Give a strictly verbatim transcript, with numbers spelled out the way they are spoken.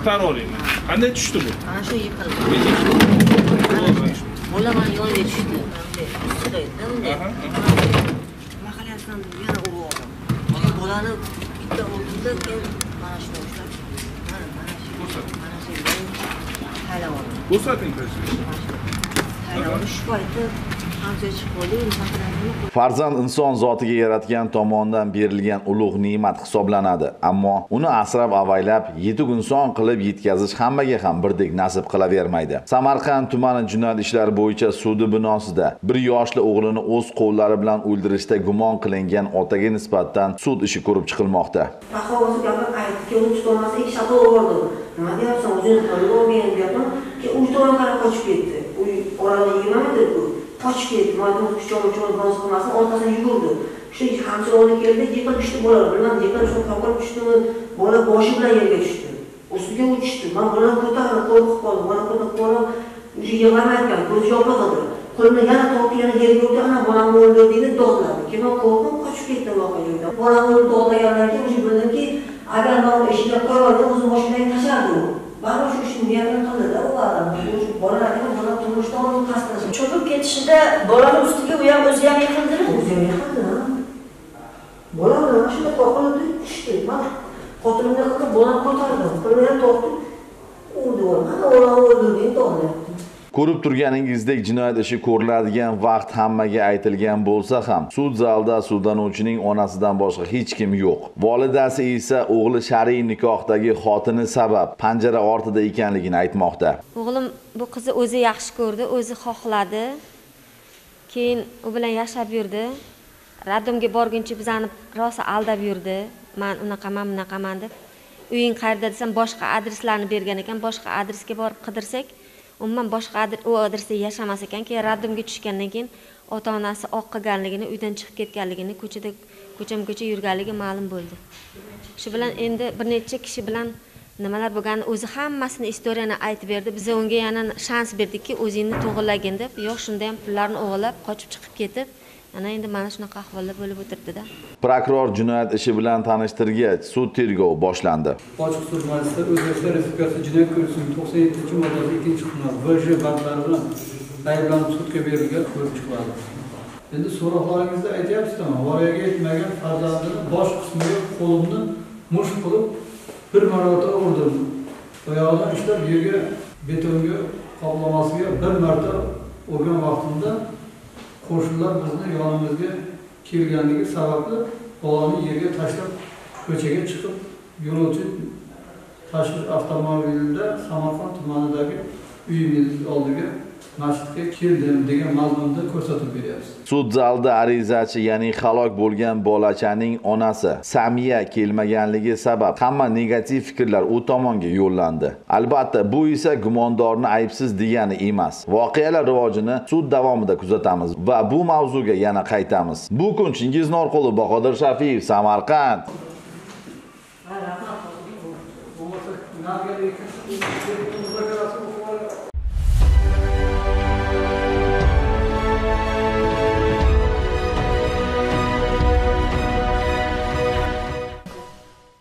Ko'tarib oling. Qanday tushdi bu? Ana shu yiqildi. Necha? Bola mana yo'lga tushdi. Ustida edi. Nima qilyapsan deb yana urib oldim. Bolani bitta urdida keyin mana shuni ushlab. Mana mana shu. Mana shu. Hala oldi. Ko'rsating qizim. Hala oldi shu payti qancha chiqib qoldi. Farzand inson zotiga yaratgan tomonidan berilgan ulug' ne'mat hisoblanadi, ammo uni asrab avaylab yetuk inson qilib yetkazish hammaga ham birdek nasib qilavermaydi. Samarqand tumani jinoyat ishlari bo'yicha sudi binosida bir yoshli o'g'lini o'z qo'llari bilan o'ldirishda gumon qilingan otaga nisbatan sud ishi ko'rib chiqilmoqda. Bahosi gapni aytdi, u tutolmasa ikki shato urdi. Nima deyapsan, o'zini qo'lga olgan deyapman, ki uch to'g'ri qarab qochib ketdi. U orada yigirma metr ku. Qochib ketdi. Mana bu kuchon-kuchon bos qilmasin, orqasidan yugurdi. Shu hamshir olib keldi, yiqilib tushdi bola. Bilan yiqilib shu qoqilib tushdimi, bola boshi bilan yerga tushdi. Ustiga uchdi. Men bolani ko'tarib qo'rqib qoldim. Bola ko'tarib qolib, o'sha yig'lamayotgan, ko'zi yopiq edi. Qo'lini yana tortib yana yerga urdi, ana bolamni o'ldirdi deb dodladi. Keyin qo'rqib qochib ketdi voqea joyidan. Bolamni o'ldirdi dodlagandan keyin o'sha bildimki, agar men uni ishiga qo'yardim, o'zini mashinaga tashlardi u. Bana şu işin niyetini kıldı o adam. Bolalarga bola turmushdan onu qasdlash. Cho'kib ketishida bolani ustiga u ham o'zi ham yiqildimi? O'zi ham yiqildi. Bola mana shunday qoqilib tushdi. Mana xotinimga qilib bolani ko'tardim. Qo'lini tortib urdi. Mana bolani o'ldirdi to'g'ri. Ko'rib turganingizdek jinoyat ishi ko'riladigan vaqt hammaga aytilgan bo'lsa ham, sud zalida sudlanuvchining onasidan boshqa hech kim yo'q. Volidasi esa o'g'li shar'iy nikohdagi xotini sabab panjara ortida ekanligini aytmoqda. O'g'lim bu qizni o'zi yaxshi ko'rdi, o'zi xohladi. Keyin u bilan yashab yurdi. Radomga borguncha bizani rosa aldab yurdi. Men unaqaman, bunaqaman deb. Uying qayerda desam, boshqa adreslarni bergan ekan, boshqa adresga borib qidirsak, umuman boshqa u adresda yashamas ekan. Keyin radomga tushgandan keyin ota-onasi oq qilganligini, uydan chiqib ketganligini, ko'chada ko'cham-ko'cha yurganligi ma'lum bo'ldi. Shu bilan endi bir necha kishi bilan nimalar bo'lgani o'zi hammasini istoriyani aytib berdi. Biz unga yana shans berdikki, o'zingni to'g'rilagin deb, yo'q shunda ham pullarni o'g'irlab qochib chiqib ketib, ana endi mana shunaqa ahvollar bo'lib o'tirdi-da. Prokuror jinoyat ishi bilan tanishtirgach, sud tergovi boshlandi. Ochiq sud majlisida O'zbekiston Respublikasi Jinoyat kodeksining to'qson yettinchi moddasi ikkinchi qismi V J bandlari bilan ayblanib sudga berilgan ko'rib chiqiladi. Endi so'roqlaringizda aytyapsiz-mi, voyaga yetmagan farzandini bosh qismiga qo'limni musht qilib bir marotaba urdim. Oyog'idan ushlab yerga betonga qoplamasiga bir marta urgan vaqtimda qo'shnilar bizni yonimizga kelganligi sababli bolani yerga tashlab ko'chaga chiqib yo'lovchi tashish avtomobilida Samarqand tumanidagi uyimiz oldiga masjidga keldim degan mazmunda ko'rsatib beryapsiz. Sud zalida arizachi, ya'ni halok bo'lgan bolachaning onasi Samiya kelmaganligi sabab hamma negativ fikrlar u tomonga yo'llandi. Albatta, bu esa gumondorni aybsiz degani emas. Voqealar rivojini sud davomida kuzatamiz va bu mavzuga yana qaytamiz. Bu kun Chingiz Norqulov, Bahodir Shafiyev, Samarqand. Bu